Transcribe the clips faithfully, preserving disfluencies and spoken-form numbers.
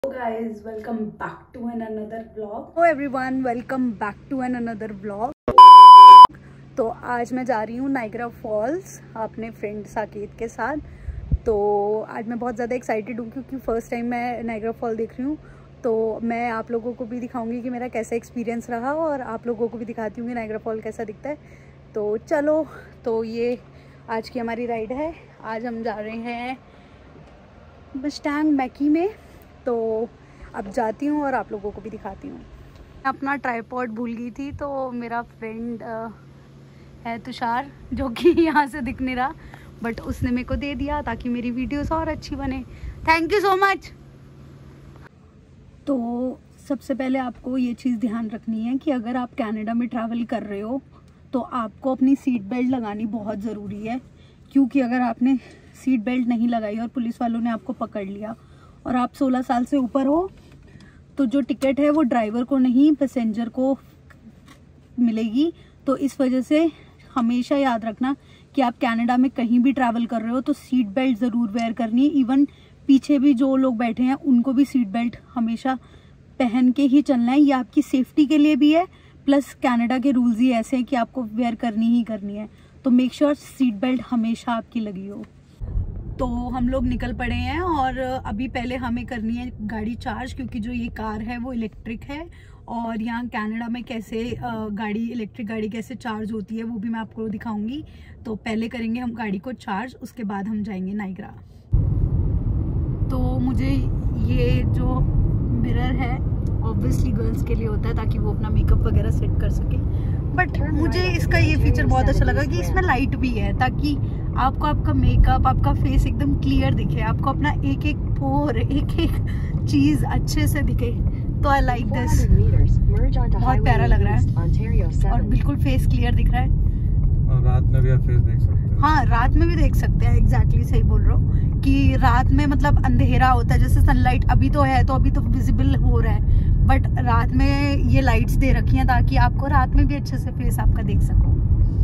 Guys, welcome back to an another vlog. Hello everyone, welcome back to an another vlog. तो आज मैं जा रही हूँ नाइग्रा फॉल्स अपने फ्रेंड साकेत के साथ। तो आज मैं बहुत ज़्यादा एक्साइटेड हूँ क्योंकि फ़र्स्ट टाइम मैं नाइग्रा फॉल देख रही हूँ। तो मैं आप लोगों को भी दिखाऊंगी कि मेरा कैसा एक्सपीरियंस रहा और आप लोगों को भी दिखाती हूँ कि नाइग्रा फॉल कैसा दिखता है। तो चलो, तो ये आज की हमारी राइड है। आज हम जा रहे हैं मस्टैंग मैकी में। तो अब जाती हूँ और आप लोगों को भी दिखाती हूँ। अपना ट्राइपॉड भूल गई थी, तो मेरा फ्रेंड है तुषार, जो कि यहाँ से दिख नहीं रहा, बट उसने मेरे को दे दिया ताकि मेरी वीडियोस और अच्छी बने। Thank you so much. तो सबसे पहले आपको ये चीज़ ध्यान रखनी है कि अगर आप कनाडा में ट्रैवल कर रहे हो तो आपको अपनी सीट बेल्ट लगानी बहुत ज़रूरी है। क्योंकि अगर आपने सीट बेल्ट नहीं लगाई और पुलिस वालों ने आपको पकड़ लिया और आप सोलह साल से ऊपर हो तो जो टिकट है वो ड्राइवर को नहीं, पैसेंजर को मिलेगी। तो इस वजह से हमेशा याद रखना कि आप कनाडा में कहीं भी ट्रैवल कर रहे हो तो सीट बेल्ट ज़रूर वेयर करनी है। इवन पीछे भी जो लोग बैठे हैं उनको भी सीट बेल्ट हमेशा पहन के ही चलना है। ये आपकी सेफ्टी के लिए भी है, प्लस कनाडा के रूल्स ही ऐसे हैं कि आपको वेयर करनी ही करनी है। तो मेक श्योर सीट बेल्ट हमेशा आपकी लगी हो। तो हम लोग निकल पड़े हैं और अभी पहले हमें करनी है गाड़ी चार्ज, क्योंकि जो ये कार है वो इलेक्ट्रिक है और यहाँ कनाडा में कैसे गाड़ी इलेक्ट्रिक गाड़ी कैसे चार्ज होती है वो भी मैं आपको दिखाऊंगी। तो पहले करेंगे हम गाड़ी को चार्ज, उसके बाद हम जाएंगे नाइग्रा। तो मुझे ये जो मिरर है ऑब्वियसली गर्ल्स के लिए होता है ताकि वो अपना मेकअप वगैरह सेट कर सके, बट मुझे इसका ये फीचर बहुत अच्छा लगा कि इसमें लाइट भी है ताकि आपको आपका मेकअप, आपका फेस एकदम क्लियर दिखे, आपको अपना एक एक पोर, एक एक चीज अच्छे से दिखे। तो आई लाइक दिस, बहुत प्यारा लग रहा है और बिल्कुल फेस क्लियर दिख रहा है। और रात में भी आप फेस देख सकते हैं। हाँ, रात में भी देख सकते हैं। एग्जैक्टली सही बोल रहा हूँ कि रात में मतलब अंधेरा होता है, जैसे सनलाइट अभी तो है तो अभी तो विजिबल हो रहा है, बट रात में ये लाइट्स दे रखी हैं ताकि आपको रात में भी अच्छे से फेस आपका देख सको।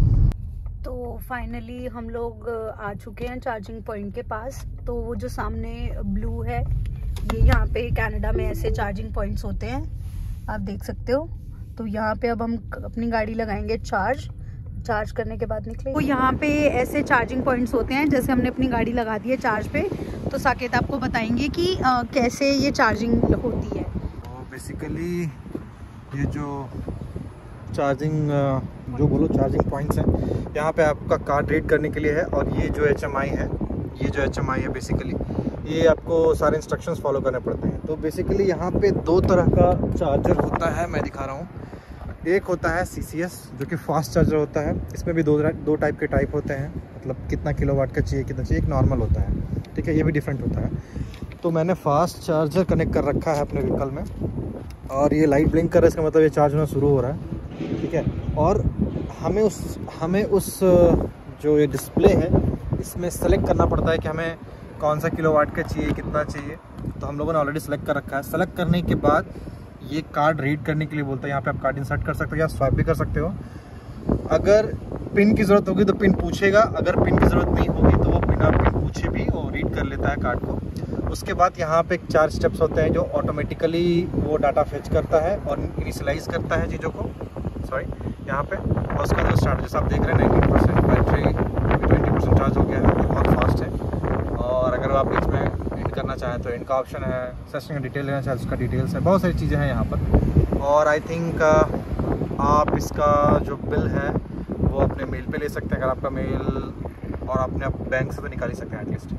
तो फाइनली हम लोग आ चुके हैं चार्जिंग पॉइंट के पास। तो वो जो सामने ब्लू है, ये यहाँ पे कनाडा में ऐसे चार्जिंग पॉइंट्स होते हैं, आप देख सकते हो। तो यहाँ पे अब हम अपनी गाड़ी लगाएंगे चार्ज। चार्ज करने के बाद निकले। तो यहाँ पे ऐसे चार्जिंग पॉइंट्स होते हैं, जैसे हमने अपनी गाड़ी लगा दी है चार्ज पे, तो साकेत आपको बताएंगे कि आ, कैसे ये चार्जिंग होती है। तो बेसिकली ये जो चार्जिंग जो बोलो चार्जिंग पॉइंट्स हैं, यहाँ पे आपका कार्ड रीड करने के लिए है। और ये जो एच एम आई है, ये जो एच एम आई है बेसिकली ये आपको सारे इंस्ट्रक्शंस फॉलो करने पड़ते हैं। तो बेसिकली यहाँ पे दो तरह का चार्जर होता है, मैं दिखा रहा हूँ। एक होता है सी सी एस जो कि फास्ट चार्जर होता है। इसमें भी दो दो टाइप के टाइप होते हैं, मतलब कितना किलोवाट का चाहिए कितना चाहिए। एक नॉर्मल होता है, ठीक है, ये भी डिफरेंट होता है। तो मैंने फास्ट चार्जर कनेक्ट कर रखा है अपने व्हीकल में और ये लाइट ब्लिंक कर रहा है, इसका मतलब ये चार्ज होना शुरू हो रहा है, ठीक है। और हमें उस हमें उस जो ये डिस्प्ले है इसमें सेलेक्ट करना पड़ता है कि हमें कौन सा किलोवाट का चाहिए, कितना चाहिए। तो हम लोगों ने ऑलरेडी सेलेक्ट कर रखा है। सेलेक्ट करने के बाद ये कार्ड रीड करने के लिए बोलता है। यहाँ पे आप कार्ड इंसर्ट कर सकते हो या स्वाइप भी कर सकते हो। अगर पिन की ज़रूरत होगी तो पिन पूछेगा, अगर पिन की ज़रूरत नहीं होगी तो वो बिना पिन पूछे भी वो रीड कर लेता है कार्ड को। उसके बाद यहाँ पे चार स्टेप्स होते हैं जो ऑटोमेटिकली वो डाटा फेच करता है और इनिशियलाइज करता है चीज़ों को, सॉरी यहाँ पे। और उसका जो स्टार्ट जैसे आप देख रहे हैं ninety percent battery twenty percent charge हो गया है, बहुत फास्ट है। और अगर आप इसमें करना चाहें तो इनका ऑप्शन है, सेशन डिटेल लेना चाहें उसका डिटेल्स है, बहुत सारी चीज़ें हैं यहाँ पर। और आई थिंक आप इसका जो बिल है वो अपने मेल पे ले सकते हैं, अगर आपका मेल, और अपने आप बैंक से तो निकाल ही सकते हैं एटलीस्ट।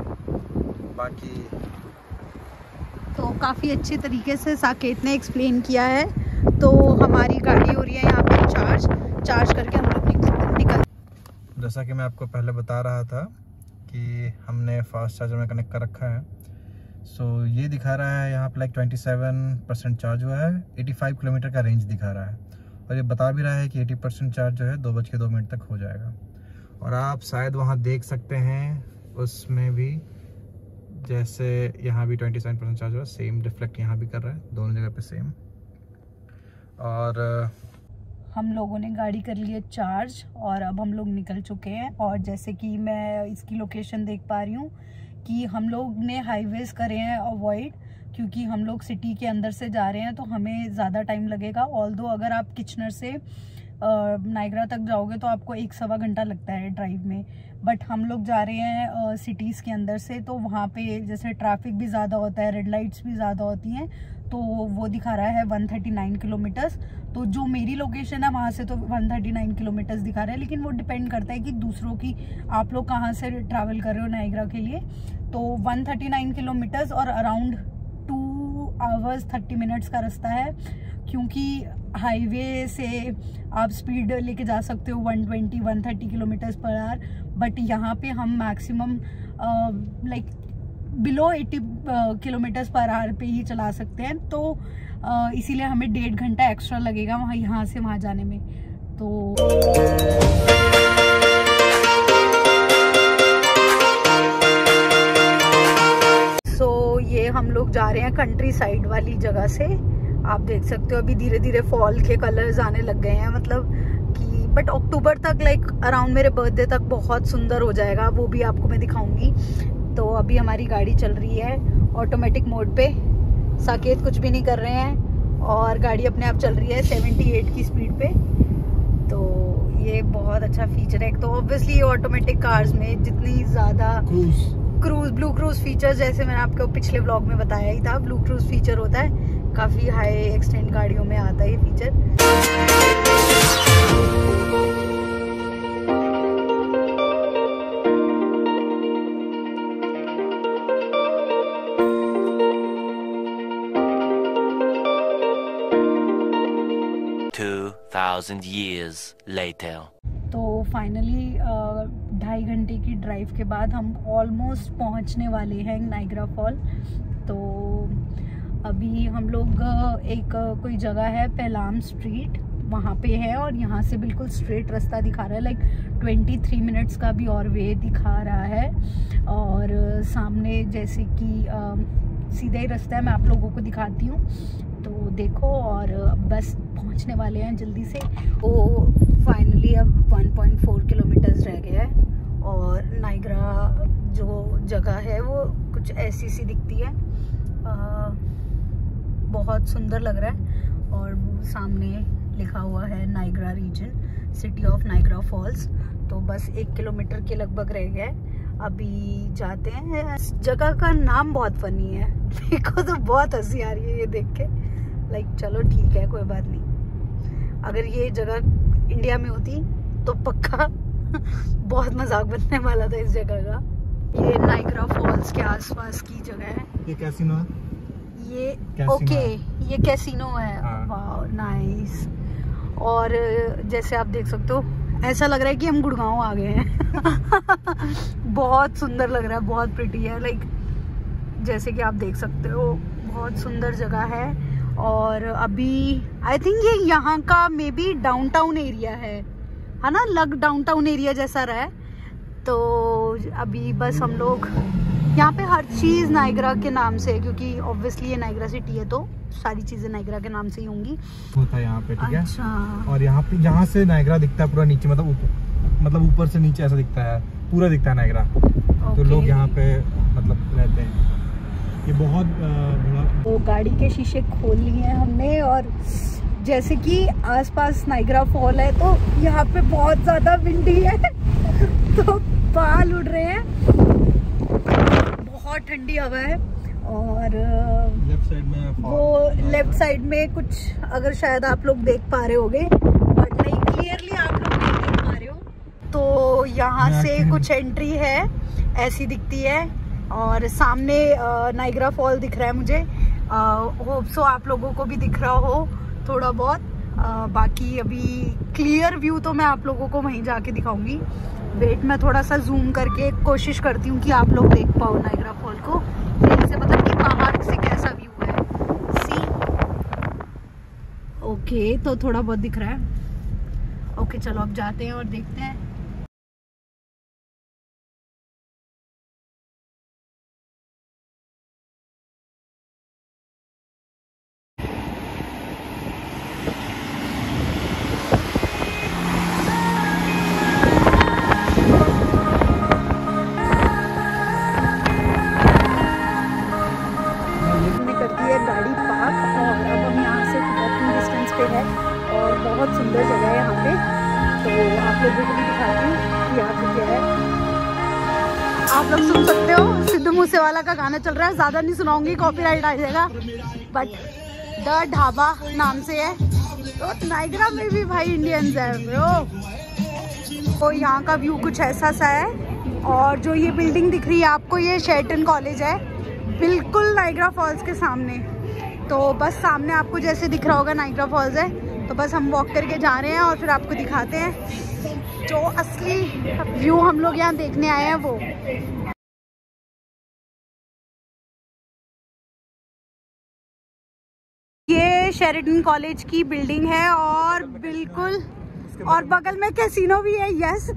बाकी तो काफ़ी अच्छे तरीके से साकेत ने एक्सप्लेन किया है। तो हमारी गाड़ी हो रही है यहाँ पे चार्ज चार्ज करके हम लोग निकल। जैसा कि मैं आपको पहले बता रहा था कि हमने फास्ट चार्जर में कनेक्ट कर रखा है। सो so, ये दिखा रहा है यहाँ पे like twenty seven percent charge हुआ है, पचासी किलोमीटर का रेंज दिखा रहा है। और ये बता भी रहा है कि अस्सी परसेंट चार्ज जो है दो बज के दो मिनट तक हो जाएगा। और आप शायद वहाँ देख सकते हैं उसमें भी, जैसे यहाँ भी सत्ताईस परसेंट चार्ज हुआ, सेम रिफ्लेक्ट यहाँ भी कर रहा है, दोनों जगह पे सेम। और हम लोगों ने गाड़ी कर ली है चार्ज और अब हम लोग निकल चुके हैं। और जैसे कि मैं इसकी लोकेशन देख पा रही हूँ कि हम लोग ने हाईवेज करे हैं अवॉइड, क्योंकि हम लोग सिटी के अंदर से जा रहे हैं तो हमें ज़्यादा टाइम लगेगा। ऑल्दो अगर आप किचनर से नाइग्रा तक जाओगे तो आपको एक सवा घंटा लगता है ड्राइव में, बट हम लोग जा रहे हैं सिटीज़ के अंदर से, तो वहाँ पे जैसे ट्रैफिक भी ज़्यादा होता है, रेड लाइट्स भी ज़्यादा होती हैं, तो वो दिखा रहा है वन थर्टी नाइन किलोमीटर्स। तो जो मेरी लोकेशन है वहाँ से तो वन थर्टी नाइन किलोमीटर्स दिखा रहा है, लेकिन वो डिपेंड करता है कि दूसरों की, आप लोग कहाँ से ट्रैवल कर रहे हो नाइग्रा के लिए। तो वन थर्टी नाइन किलोमीटर्स और around two hours thirty minutes का रास्ता है, क्योंकि हाईवे से आप स्पीड लेके जा सकते हो one twenty one thirty kilometres per hour, but यहाँ पे हम maximum like below eighty kilometres per hour पे ही चला सकते हैं। तो uh, इसीलिए हमें डेढ़ घंटा एक्स्ट्रा लगेगा वहाँ यहाँ से वहाँ जाने में। तो सो so, ये हम लोग जा रहे हैं कंट्री साइड वाली जगह से। आप देख सकते हो अभी धीरे धीरे फॉल के कलर्स आने लग गए हैं, मतलब कि बट अक्टूबर तक लाइक अराउंड मेरे बर्थडे तक बहुत सुंदर हो जाएगा, वो भी आपको मैं दिखाऊंगी। तो अभी हमारी गाड़ी चल रही है ऑटोमेटिक मोड पे, साकेत कुछ भी नहीं कर रहे हैं और गाड़ी अपने आप चल रही है सेवेंटी एट की स्पीड पे। तो ये बहुत अच्छा फीचर है। तो ऑब्वियसली ये ऑटोमेटिक कार्स में जितनी ज़्यादा क्रूज ब्लू क्रूज फीचर, जैसे मैंने आपको पिछले व्लॉग में बताया ही था, ब्लू क्रूज फीचर होता है, काफ़ी हाई एक्सटेंड गाड़ियों में आता है ये feature. two thousand years later. तो फाइनली ढाई घंटे की ड्राइव के बाद हम ऑलमोस्ट पहुंचने वाले हैं नाइग्रा फॉल। तो अभी हम लोग एक कोई जगह है पेलाम स्ट्रीट, वहाँ पे है, और यहाँ से बिल्कुल स्ट्रेट रास्ता दिखा रहा है, लाइक ट्वेंटी थ्री मिनट्स का भी और वे दिखा रहा है। और सामने जैसे कि सीधा ही रास्ता है, मैं आप लोगों को दिखाती हूँ, तो देखो। और बस पहुँचने वाले हैं जल्दी से। वो फाइनली अब वन पॉइंट फोर किलोमीटर्स रह गया है और नाइग्रा जो जगह है वो कुछ ऐसी सी दिखती है, आ, बहुत सुंदर लग रहा है। और वो सामने लिखा हुआ है Niagara region, city of Niagara Falls. तो बस एक किलोमीटर के लगभग रह गया है, अभी जाते हैं। इस जगह का नाम बहुत फनी है, मेरे को तो बहुत हंसी आ रही है ये देख के। लाइक चलो ठीक है, कोई बात नहीं, अगर ये जगह इंडिया में होती तो पक्का बहुत मजाक बनने वाला था इस जगह का। ये नाइग्रा फॉल्स के आसपास की जगह है। ये कैसीनो है? ये कैसीनो ओके है। ये कैसीनो है। हाँ। Wow nice. और जैसे आप देख सकते हो ऐसा लग रहा है कि हम गुड़गांव आ गए हैं। बहुत सुंदर लग रहा है, बहुत प्रिटी है, लाइक जैसे कि आप देख सकते हो बहुत सुंदर जगह है। और अभी आई थिंक ये यहाँ का मे बी डाउनटाउन एरिया है है ना, लग डाउनटाउन एरिया जैसा रहा है। तो अभी बस हम लोग यहाँ पे हर चीज़ नाइग्रा के नाम से, क्योंकि ऑब्वियसली ये नाइग्रा सिटी है तो सारी चीज़ें नाइग्रा के नाम से ही होंगी। होता है यहाँ पे, ठीक है। अच्छा। और यहाँ पे यहाँ से नाइग्रा दिखता है पूरा नीचे, मतलब ऊपर, मतलब ऊपर से नीचे ऐसा दिखता है, पूरा दिखता है नाइग्रा। तो लोग यहाँ पे मतलब रहते हैं। ये बहुत बड़ा। तो गाड़ी के शीशे खोल लिए हैं हमने, और जैसे कि आसपास नाइग्रा फॉल है तो यहाँ पे बहुत ज़्यादा विंडी है तो बाल उड़ रहे हैं, बहुत ठंडी हवा है। और लेफ्ट साइड में वो लेफ्ट साइड में कुछ, अगर शायद आप लोग देख पा रहे होगे, बट नहीं क्लियरली आप लोग नहीं देख पा रहे हो। तो यहाँ से कुछ एंट्री है, ऐसी दिखती है, और सामने नाइग्रा फॉल दिख रहा है मुझे। होप सो आप लोगों को भी दिख रहा हो थोड़ा बहुत। आ, बाकी अभी क्लियर व्यू तो मैं आप लोगों को वहीं जाके दिखाऊंगी। वेट मैं थोड़ा सा जूम करके कोशिश करती हूँ कि आप लोग देख पाओ नाइग्रा फॉल को, से मतलब कि पहाड़ से कैसा व्यू है। सी ओके, तो थोड़ा बहुत दिख रहा है। ओके चलो अब जाते हैं और देखते हैं। सुंदर जगह है यहाँ पे, तो आप लोगों को भी दिखाती हूँ कि यहाँ पे क्या है। आप लोग सुन सकते हो सिद्धू मूसेवाला का गाना चल रहा है, ज़्यादा नहीं सुनाऊंगी, कॉपीराइट आ जाएगा, बट द ढाबा नाम से है। तो नाइग्रा में भी भाई इंडियंस है ब्रो। तो यहाँ का व्यू कुछ ऐसा सा है, और जो ये बिल्डिंग दिख रही है आपको, ये शेरटन कॉलेज है, बिल्कुल नाइग्रा फॉल्स के सामने। तो बस सामने आपको जैसे दिख रहा होगा नाइग्रा फॉल्स है, तो बस हम वॉक करके जा रहे हैं और फिर आपको दिखाते हैं जो असली व्यू हम लोग यहाँ देखने आए हैं वो। ये शेरिटन कॉलेज की बिल्डिंग है और बिल्कुल, और बगल में कैसीनो भी है। यस,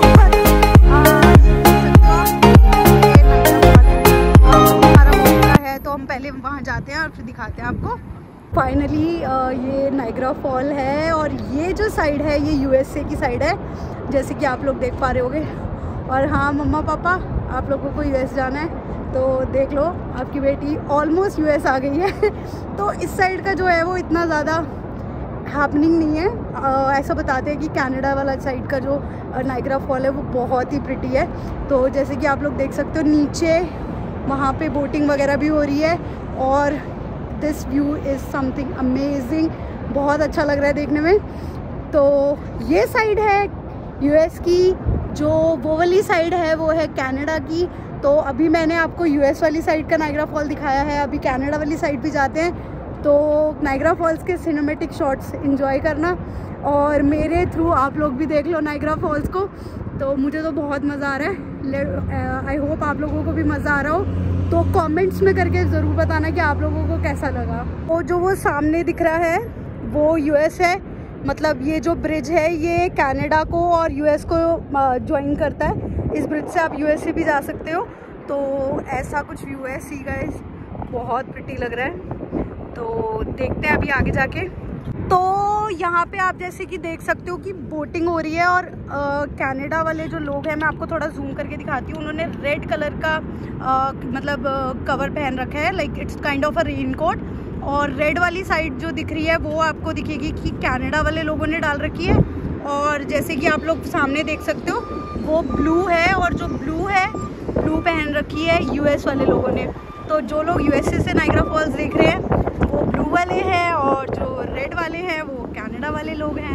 हमारा मौका है तो हम पहले वहाँ जाते हैं और फिर दिखाते हैं आपको। फाइनली ये नाइग्रा फॉल है, और ये जो साइड है ये यूएसए की साइड है, जैसे कि आप लोग देख पा रहे होंगे। और हाँ मम्मा पापा, आप लोगों को यूएस जाना है तो देख लो, आपकी बेटी ऑलमोस्ट यूएस आ गई है। तो इस साइड का जो है वो इतना ज़्यादा हैपनिंग नहीं है। आ, ऐसा बताते हैं कि कनाडा वाला साइड का जो नाइग्रा फॉल है वो बहुत ही प्रिटी है। तो जैसे कि आप लोग देख सकते हो नीचे वहाँ पे बोटिंग वगैरह भी हो रही है, और this view is something amazing, बहुत अच्छा लग रहा है देखने में। तो ये साइड है यूएस की, जो वो वाली साइड है वो है कनाडा की। तो अभी मैंने आपको यूएस वाली साइड का नाइग्रा फॉल दिखाया है, अभी कनाडा वाली साइड भी जाते हैं। तो नाइग्रा फॉल्स के सिनेमेटिक शॉट्स एंजॉय करना, और मेरे थ्रू आप लोग भी देख लो नाइग्रा फॉल्स को। तो मुझे तो बहुत मज़ा आ रहा है, आई होप आप लोगों को भी मज़ा आ रहा हो। तो कमेंट्स में करके ज़रूर बताना कि आप लोगों को कैसा लगा। और जो वो सामने दिख रहा है वो यूएस है, मतलब ये जो ब्रिज है ये कनाडा को और यूएस को ज्वाइन करता है। इस ब्रिज से आप यूएस से भी जा सकते हो। तो ऐसा कुछ व्यू है, सी गाइस, बहुत प्रिटी लग रहा है। तो देखते हैं अभी आगे जाके। तो यहाँ पे आप जैसे कि देख सकते हो कि बोटिंग हो रही है, और कनाडा वाले जो लोग हैं, मैं आपको थोड़ा जूम करके दिखाती हूँ, उन्होंने रेड कलर का आ, मतलब कवर पहन रखा है, like it's kind of a rain coat. और रेड वाली साइड जो दिख रही है वो आपको दिखेगी कि कनाडा वाले लोगों ने डाल रखी है, और जैसे कि आप लोग सामने देख सकते हो वो ब्लू है, और जो ब्लू है ब्लू पहन रखी है यूएस वाले लोगों ने। तो जो लोग यूएसए से नाइग्रा फॉल्स देख रहे हैं वो ब्लू वाले हैं, और जो रेड वाले हैं वो कनाडा वाले लोग हैं।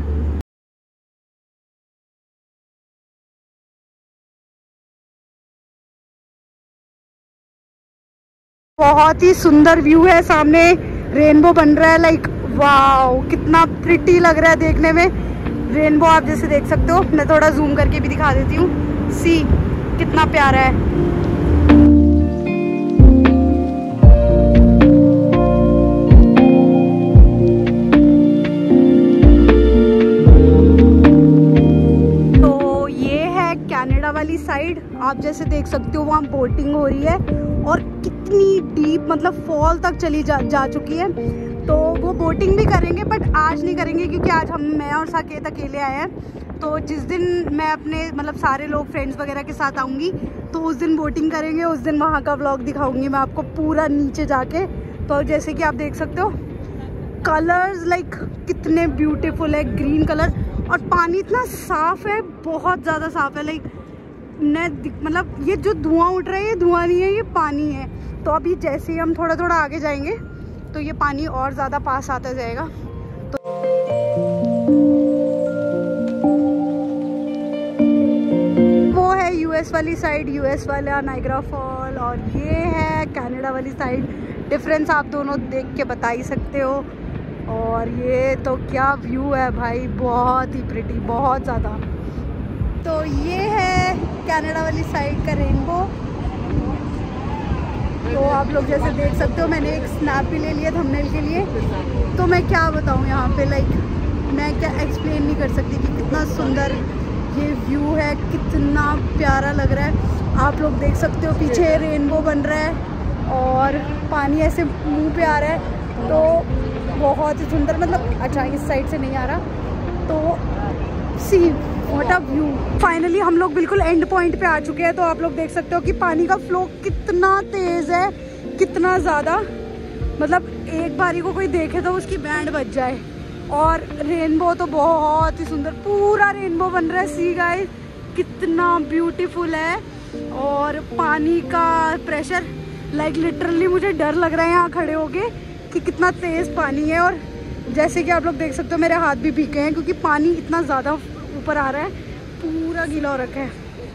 बहुत ही सुंदर व्यू है, सामने रेनबो बन रहा है, लाइक वाओ, कितना प्रिटी लग रहा है देखने में। रेनबो आप जैसे देख सकते हो, मैं थोड़ा जूम करके भी दिखा देती हूँ, सी कितना प्यारा है। तो ये है कनाडा वाली साइड, आप जैसे देख सकते हो वहाँ बोटिंग हो रही है, और कितनी डीप, मतलब फॉल तक चली जा, जा चुकी है। तो वो बोटिंग भी करेंगे, बट आज नहीं करेंगे क्योंकि आज हम मैं और साकेत अकेले आए हैं। तो जिस दिन मैं अपने मतलब सारे लोग फ्रेंड्स वगैरह के साथ आऊँगी तो उस दिन बोटिंग करेंगे, उस दिन वहाँ का व्लॉग दिखाऊंगी मैं आपको पूरा नीचे जाके। तो जैसे कि आप देख सकते हो कलर्स लाइक कितने ब्यूटीफुल है, ग्रीन कलर, और पानी इतना साफ़ है, बहुत ज़्यादा साफ़ है। लाइक मैं मतलब ये जो धुआं उठ रहा है ये धुआं नहीं है, ये पानी है। तो अभी जैसे ही हम थोड़ा थोड़ा आगे जाएंगे तो ये पानी और ज़्यादा पास आता जाएगा। तो वो है यूएस वाली साइड, यूएस वाला नाइग्रा फॉल, और ये है कनाडा वाली साइड। डिफरेंस आप दोनों देख के बता ही सकते हो। और ये तो क्या व्यू है भाई, बहुत ही प्रिटी, बहुत ज़्यादा। तो ये है कनाडा वाली साइड का रेनबो। तो आप लोग जैसे देख सकते हो, मैंने एक स्नैप भी ले लिया थंबनेल के लिए। तो मैं क्या बताऊँ यहाँ पे, लाइक मैं क्या एक्सप्लेन नहीं कर सकती कि कितना सुंदर ये व्यू है, कितना प्यारा लग रहा है। आप लोग देख सकते हो पीछे रेनबो बन रहा है और पानी ऐसे मुंह पे आ रहा है, तो बहुत ही सुंदर। मतलब अच्छा इस साइड से नहीं आ रहा, तो see what a view. Finally हम लोग बिल्कुल एंड पॉइंट पे आ चुके हैं। तो आप लोग देख सकते हो कि पानी का फ्लो कितना तेज है, कितना ज़्यादा, मतलब एक बारी को कोई देखे तो उसकी बैंड बज जाए। और रेनबो तो बहुत ही सुंदर, पूरा रेनबो बन रहा है। सी गाइस कितना ब्यूटीफुल है। और पानी का प्रेशर लाइक लिटरली मुझे डर लग रहा है यहाँ खड़े होके कि कितना तेज पानी है। और जैसे कि आप लोग देख सकते हो मेरे हाथ भी भीगे हैं क्योंकि पानी इतना ज़्यादा ऊपर आ रहा है, पूरा गीला हो रखा है।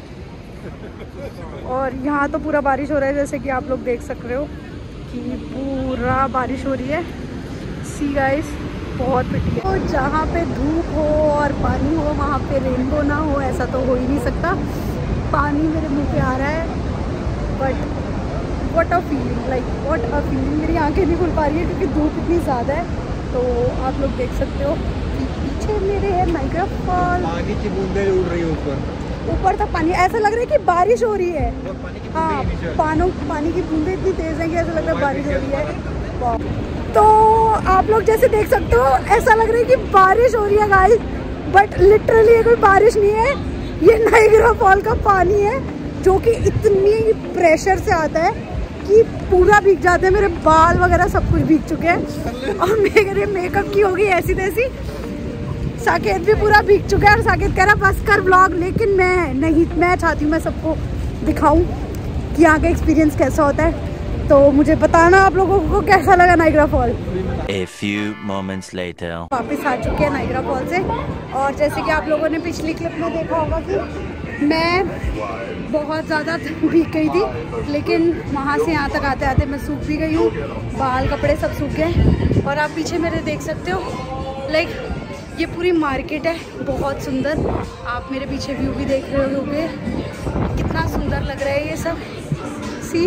और यहाँ तो पूरा बारिश हो रहा है, जैसे कि आप लोग देख सक रहे हो कि पूरा बारिश हो रही है। सी गाइस बहुत पिटी है। तो जहाँ पे धूप हो और पानी हो वहाँ पे रेनबो ना हो, ऐसा तो हो ही नहीं सकता। पानी मेरे मुंह पे आ रहा है, but what a feeling, like what a feeling. मेरी आंखें नहीं खुल पा रही है क्योंकि धूप इतनी ज़्यादा है। तो आप लोग देख सकते हो कि पीछे मेरे है नाइग्रा फॉल, पानी की बूंदें उड़ रही है ऊपर ऊपर तक पानी, ऐसा लग रहा है कि बारिश हो रही है। हाँ, पानों पानी की बूंदें इतनी तेज़ हैं कि ऐसा लग रहा है बारिश हो रही है। तो आप लोग जैसे देख सकते हो ऐसा लग रहा है कि बारिश हो रही है गाइस, बट लिटरली ये कोई बारिश नहीं है, ये नाइग्रा फॉल का पानी है जो कि इतनी प्रेशर से आता है कि पूरा भीग जाते हैं। मेरे बाल वगैरह सब कुछ भीग चुके हैं और मेरे मेकअप की होगी ऐसी तैसी। साकेत भी पूरा भीग चुका है और साकेत कह रहा बस कर व्लॉग, लेकिन मैं नहीं, मैं चाहती हूँ मैं सबको दिखाऊं कि यहाँ का एक्सपीरियंस कैसा होता है। तो मुझे बताना आप लोगों को कैसा लगा Niagara fall. A few moments later. वापस आ चुके हैं नाइग्रा फॉल से। और जैसे कि आप लोगों ने पिछली क्लिप में देखा होगा कि मैं बहुत ज़्यादा भीग गई थी, लेकिन वहाँ से यहाँ तक आते आते मैं सूख भी गई हूँ, बाल कपड़े सब सूख गए। और आप पीछे मेरे देख सकते हो, लाइक ये पूरी मार्केट है, बहुत सुंदर। आप मेरे पीछे व्यू भी देख रहे होंगे, कितना सुंदर लग रहा है ये सब। सी,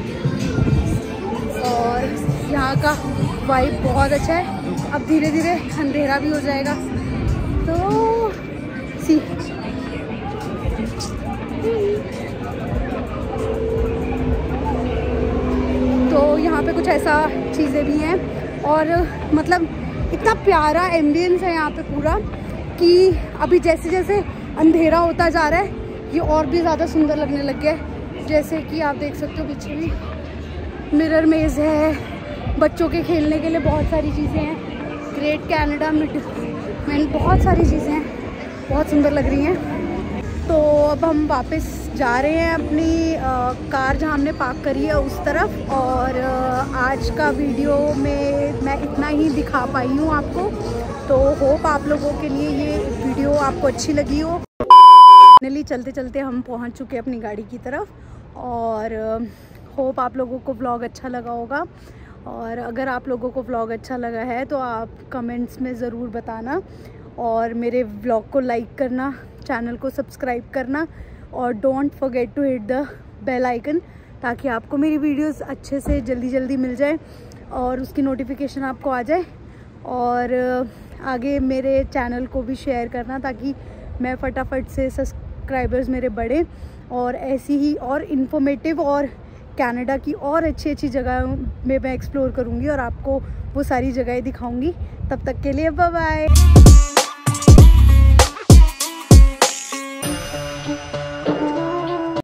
और यहाँ का वाइब बहुत अच्छा है। अब धीरे धीरे अंधेरा भी हो जाएगा, तो सी तो यहाँ पे कुछ ऐसा चीज़ें भी हैं। और मतलब इतना प्यारा एम्बियंस है यहाँ पे पूरा कि अभी जैसे जैसे अंधेरा होता जा रहा है ये और भी ज़्यादा सुंदर लगने लग गया है। जैसे कि आप देख सकते हो पीछे भी मिरर मेज है, बच्चों के खेलने के लिए बहुत सारी चीज़ें हैं। ग्रेट कैनेडा मिड में बहुत सारी चीज़ें हैं, बहुत सुंदर लग रही हैं। तो अब हम वापस जा रहे हैं अपनी आ, कार जहाँ हमने पार्क करी है उस तरफ। और आ, आज का वीडियो में मैं इतना ही दिखा पाई हूँ आपको, तो होप आप लोगों के लिए ये वीडियो आपको अच्छी लगी हो। फाइनली चलते चलते हम पहुँच चुके हैं अपनी गाड़ी की तरफ। और होप आप लोगों को व्लॉग अच्छा लगा होगा। और अगर आप लोगों को व्लॉग अच्छा लगा है तो आप कमेंट्स में ज़रूर बताना, और मेरे व्लॉग को लाइक करना, चैनल को सब्सक्राइब करना, और don't forget to hit the bell icon, ताकि आपको मेरी वीडियोस अच्छे से जल्दी जल्दी मिल जाए और उसकी नोटिफिकेशन आपको आ जाए। और आगे मेरे चैनल को भी शेयर करना ताकि मैं फटाफट से सब्सक्राइबर्स मेरे बढ़े, और ऐसी ही और इन्फॉर्मेटिव और कनाडा की और अच्छी अच्छी जगह में मैं एक्सप्लोर करूँगी और आपको वो सारी जगहें दिखाऊँगी। तब तक के लिए बाय बाय।